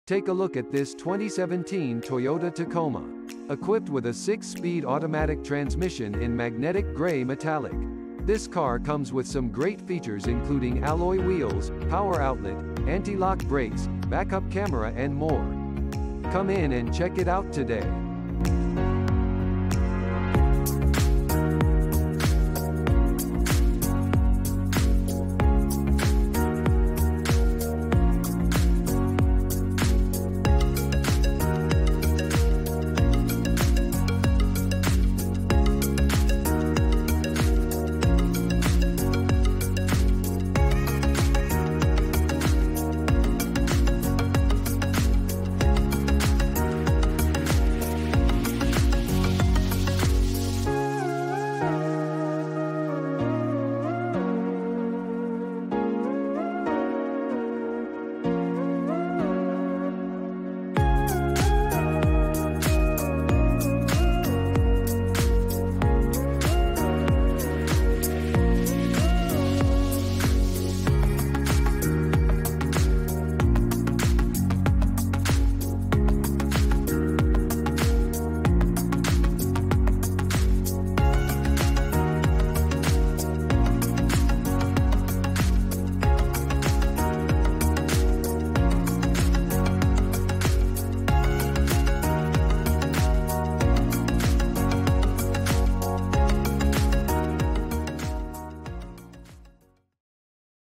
Take a look at this 2017 Toyota Tacoma. Equipped with a 6-speed automatic transmission in magnetic gray metallic. This car comes with some great features including alloy wheels, power outlet, anti-lock brakes, backup camera and more. Come in and check it out today.